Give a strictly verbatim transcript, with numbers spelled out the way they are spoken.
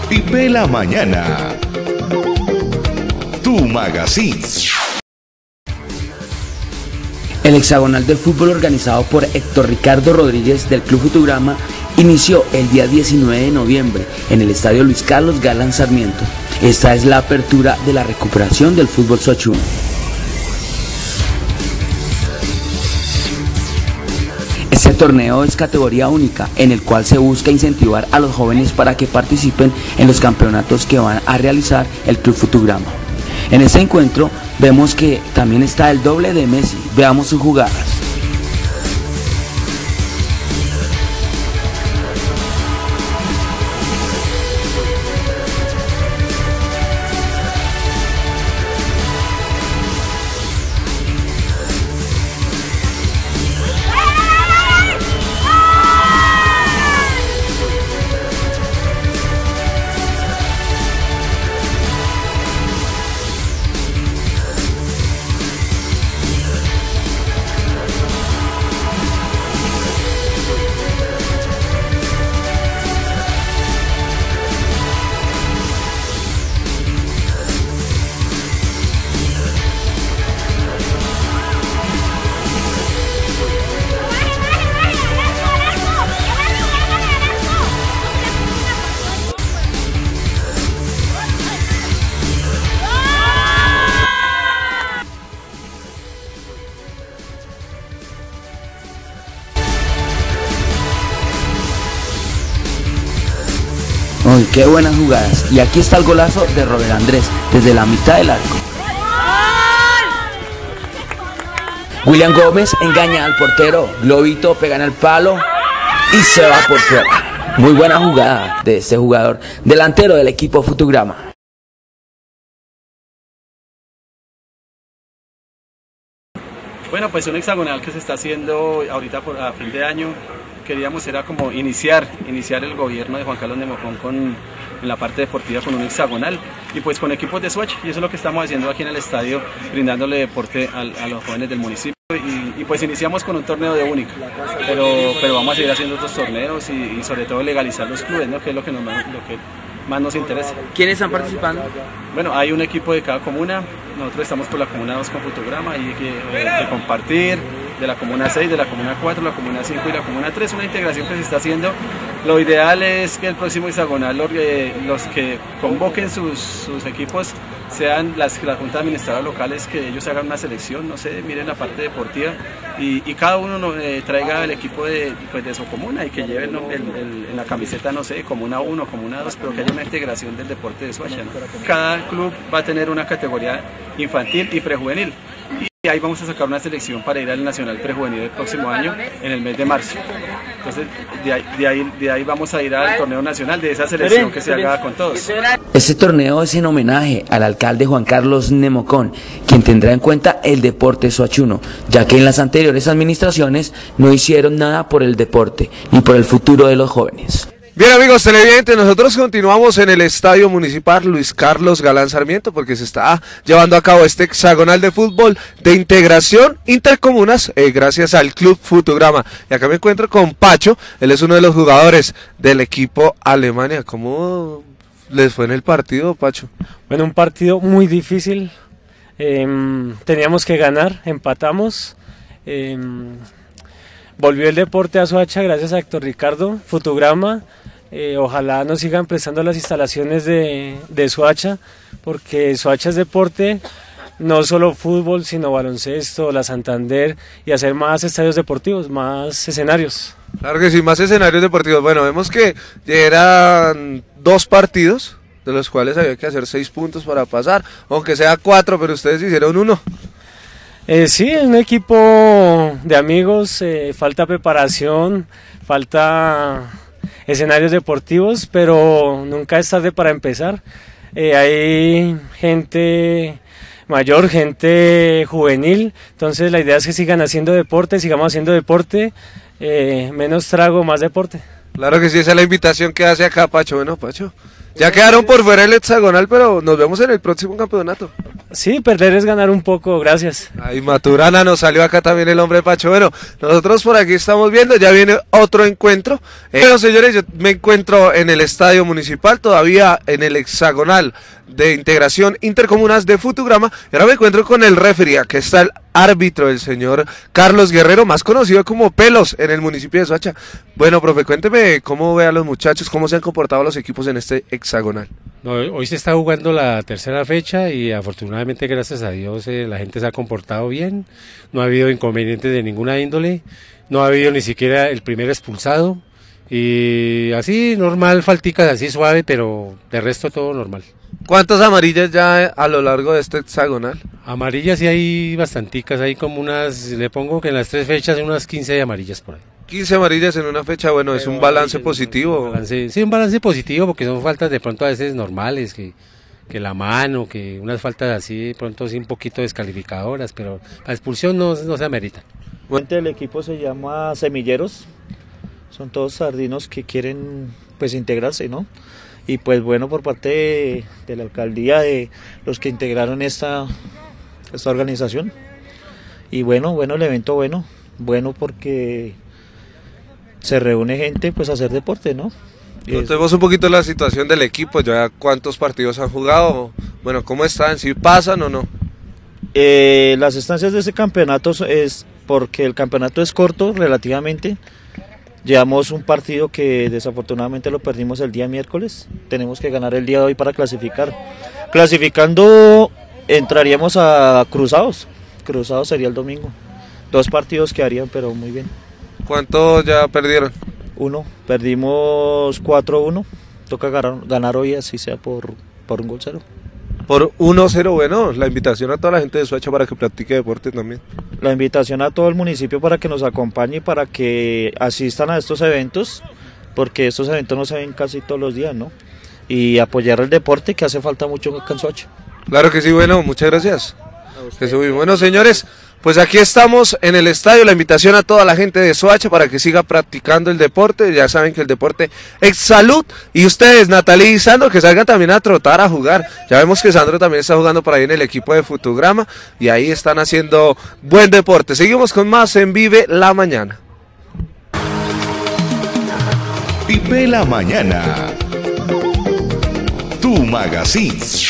Vive la mañana. Tu magazine. El hexagonal del fútbol organizado por Héctor Ricardo Rodríguez del Club Futugrama inició el día diecinueve de noviembre en el estadio Luis Carlos Galán Sarmiento. Esta es la apertura de la recuperación del fútbol soachuno. Este torneo es categoría única, en el cual se busca incentivar a los jóvenes para que participen en los campeonatos que van a realizar el Club Futugrama. En este encuentro vemos que también está el doble de Messi. Veamos sus jugadas. Uy, qué buenas jugadas. Y aquí está el golazo de Robert Andrés desde la mitad del arco. William Gómez engaña al portero. Globito pega en el palo y se va por fuera. Muy buena jugada de este jugador delantero del equipo Futugrama. Bueno, pues un hexagonal que se está haciendo ahorita por, a fin de año. Queríamos era como iniciar, iniciar el gobierno de Juan Carlos Nemocón con, en la parte deportiva con un hexagonal y pues con equipos de Soacha, y eso es lo que estamos haciendo aquí en el estadio, brindándole deporte a, a los jóvenes del municipio y, y pues iniciamos con un torneo de única, pero, pero vamos a seguir haciendo otros torneos y, y sobre todo legalizar los clubes, ¿no? Que es lo que, nos, lo que más nos interesa. ¿Quiénes están participando? Bueno, hay un equipo de cada comuna, nosotros estamos por la comuna dos con Futugrama y que, eh, de compartir, de la comuna seis, de la comuna cuatro, la comuna cinco y la comuna tres, una integración que se está haciendo. Lo ideal es que el próximo hexagonal los, eh, los que convoquen sus, sus equipos sean las, las juntas administradoras locales, que ellos hagan una selección, no sé, miren la parte deportiva y, y cada uno no, eh, traiga el equipo de, pues, de su comuna y que lleven ¿no? el, el, en la camiseta, no sé, comuna uno, comuna dos, pero que haya una integración del deporte de Soacha, ¿no? Cada club va a tener una categoría infantil y prejuvenil. Y ahí vamos a sacar una selección para ir al Nacional Prejuvenil el próximo año, en el mes de marzo. Entonces, de ahí, de ahí, de ahí vamos a ir al torneo nacional de esa selección que se haga con todos. Este torneo es en homenaje al alcalde Juan Carlos Nemocón, quien tendrá en cuenta el deporte soachuno, ya que en las anteriores administraciones no hicieron nada por el deporte ni por el futuro de los jóvenes. Bien, amigos televidentes, nosotros continuamos en el Estadio Municipal Luis Carlos Galán Sarmiento porque se está llevando a cabo este hexagonal de fútbol de integración intercomunas eh, gracias al Club Futugrama. Y acá me encuentro con Pacho, él es uno de los jugadores del equipo Alemania. ¿Cómo les fue en el partido, Pacho? Bueno, un partido muy difícil, eh, teníamos que ganar, empatamos. Eh, volvió el deporte a Soacha gracias a Héctor Ricardo, Futugrama. Eh, ojalá nos sigan prestando las instalaciones de, de Soacha, porque Soacha es deporte, no solo fútbol, sino baloncesto, la Santander, y hacer más estadios deportivos, más escenarios. Claro que sí, más escenarios deportivos. Bueno, vemos que eran dos partidos, de los cuales había que hacer seis puntos para pasar, aunque sea cuatro, pero ustedes hicieron uno. Eh, sí, es un equipo de amigos, eh, falta preparación, falta escenarios deportivos, pero nunca es tarde para empezar. Eh, hay gente mayor, gente juvenil, entonces la idea es que sigan haciendo deporte, sigamos haciendo deporte, eh, menos trago, más deporte. Claro que sí, esa es la invitación que hace acá Pacho. Bueno, Pacho, Ya quedaron por fuera el hexagonal, pero nos vemos en el próximo campeonato. Sí, perder es ganar un poco, gracias. Ay, Maturana, nos salió acá también el hombre Pacho. Bueno, nosotros por aquí estamos viendo, ya viene otro encuentro. Eh, bueno, señores, yo me encuentro en el estadio municipal, todavía en el hexagonal de integración intercomunas de Futugrama. Y ahora me encuentro con el referee, que está el árbitro, el señor Carlos Guerrero, más conocido como Pelos en el municipio de Soacha. Bueno, profe, cuénteme cómo ve a los muchachos, cómo se han comportado los equipos en este hexagonal. No, hoy se está jugando la tercera fecha y afortunadamente, gracias a Dios, eh, la gente se ha comportado bien, no ha habido inconvenientes de ninguna índole, no ha habido ni siquiera el primer expulsado y así normal, falticas así suave, pero de resto todo normal. ¿Cuántas amarillas ya a lo largo de este hexagonal? Amarillas sí hay bastanticas, hay como unas, le pongo que en las tres fechas hay unas quince amarillas por ahí. quince amarillas en una fecha, bueno, es un balance positivo. Un balance, sí, un balance positivo porque son faltas de pronto a veces normales, que, que la mano, que unas faltas así de pronto sí un poquito descalificadoras, pero la expulsión no, no se amerita. Bueno, el equipo se llama Semilleros, son todos sardinos que quieren pues integrarse, ¿no? Y pues bueno, por parte de, de la alcaldía, de los que integraron esta, esta organización. Y bueno, bueno, el evento bueno, bueno porque se reúne gente pues a hacer deporte, ¿no? Contemos un poquito la situación del equipo, ya cuántos partidos han jugado, bueno, ¿cómo están? ¿Si pasan o no? Eh, las estancias de ese campeonato es porque el campeonato es corto relativamente. Llevamos un partido que desafortunadamente lo perdimos el día miércoles, tenemos que ganar el día de hoy para clasificar. Clasificando entraríamos a Cruzados, Cruzados sería el domingo, dos partidos quedarían, pero muy bien. ¿Cuántos ya perdieron? Uno, perdimos cuatro uno, toca ganar, ganar hoy así sea por, por un gol cero. Por uno cero, bueno, la invitación a toda la gente de Soacha para que practique deporte también. La invitación a todo el municipio para que nos acompañe y para que asistan a estos eventos, porque estos eventos no se ven casi todos los días, ¿no? Y apoyar el deporte que hace falta mucho acá en Soacha. Claro que sí, bueno, muchas gracias. Bueno, señores, pues aquí estamos en el estadio, la invitación a toda la gente de Soacha para que siga practicando el deporte, ya saben que el deporte es salud, y ustedes, Natalie y Sandro, que salgan también a trotar, a jugar, ya vemos que Sandro también está jugando por ahí en el equipo de Futugrama, y ahí están haciendo buen deporte. Seguimos con más en Vive la Mañana. Vive la Mañana, tu magazine.